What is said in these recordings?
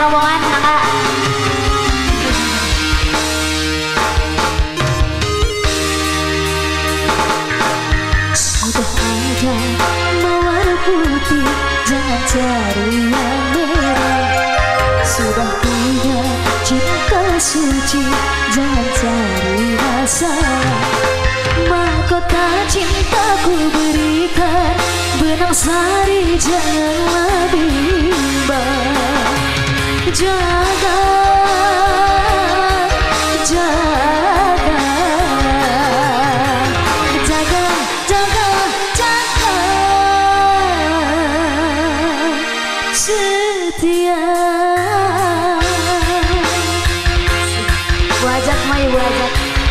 rombongan kakak. Sudah ada mawar putih, jangan cari yang merah. Sudah punya cinta suci, jangan cari masalah. Mahkota cintaku berikan, benang sari janganlah bimbang. Jaga, jaga, jaga, jaga, jaga, setia. Wajak mai wajak.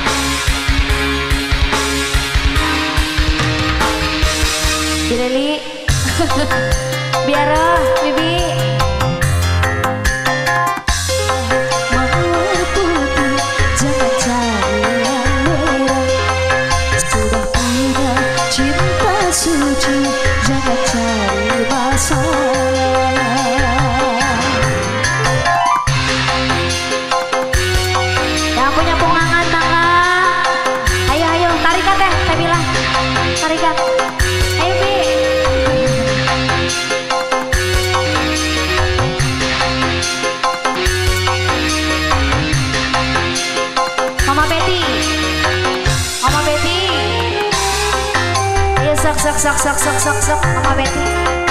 Direli, biar Bibi. Mawar putih, jangan cari yang merah. Sudah punya cinta suci, jangan cari masalah. Yang punya pungangan tangga, ayo ayo tarikat teh bilang tarikat. Ayo Bi. Mama Betty, Mama Betty. Ayo sok sok sok sok sok sok sok Mama Betty.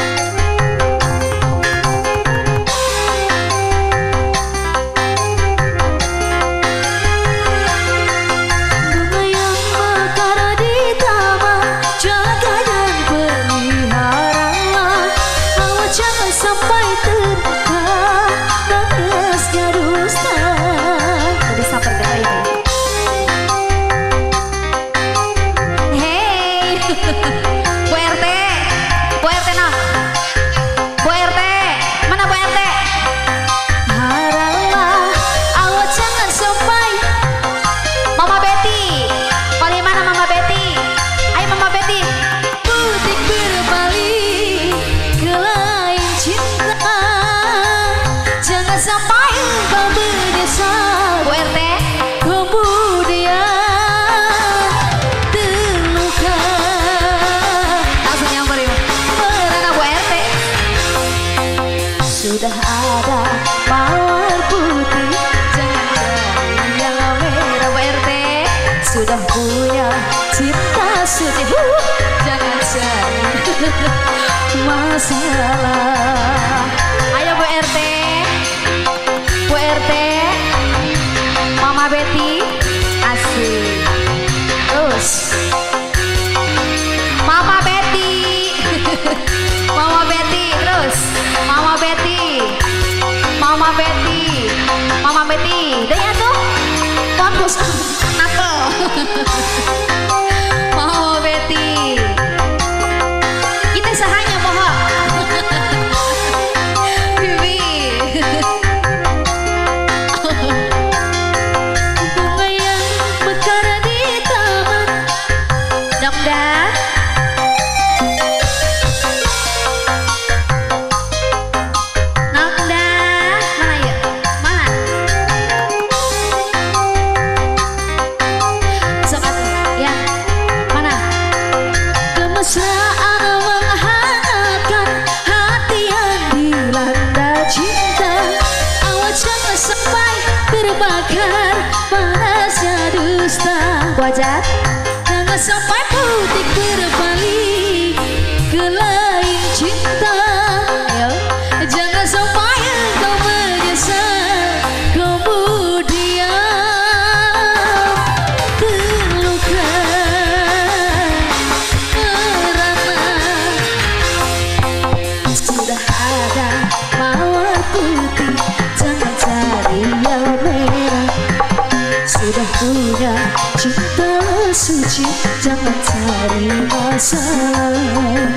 Bunga yang mekar di taman, jaga dan peliharalah. Awas jangan sampai terbuka nangisnya dusta. Tadi sabar kita ini. Hey, Bu RT, Bu RT nah, Bu RT, mana Bu RT? Haralah, awas jangan sampai. Mama Betty, paling mana Mama Betty? Ayo Mama Betty. Putih berbalik ke lain cinta, jangan sampai engkau menyesal. Bu RT, kemudian terluka. Langsung nyamperin merana Bu RT. Sudah ada mawar putih, jangan cari yang merah. Bu RT sudah punya cinta suci, jangan cari masalah. Ayo Bu RT, Bu RT, Mama Betty, asik. Terus Mama Betty, Mama Betty, terus Mama Betty, Mama Betty, Mama Betty. Deh ya tuh, fokus, nakal. Mama Betty, kita sahanya mohon. Bibi. Bunga yang mekar di taman, Nokda. Nokda, mana ya? Mana? Sok atuh, ya. Mana? Kemesraan menghangatkan hati yang dilanda cinta. Awas jangan sampai terbakar panasnya dusta. Wajah, jangan sampai putih berbalik ke lain cinta. Ayo, jangan sampai engkau menyesal kemudian terluka. Sudah ada mawar putih, jangan cari yang merah. Sudah punya cinta suci, jangan cari masalah.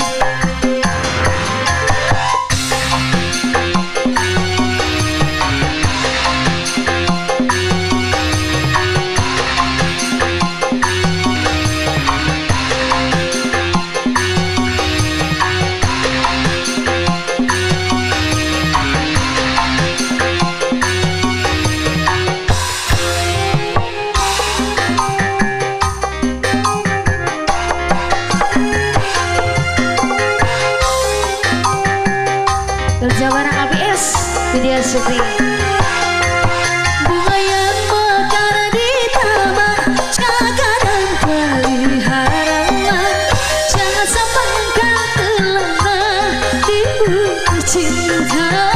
Jawa Barat ABS Widya Supri. Bunga yang mekar di taman, jaga dan pelihara, jangan sampai engkau terlena di bukit cinta.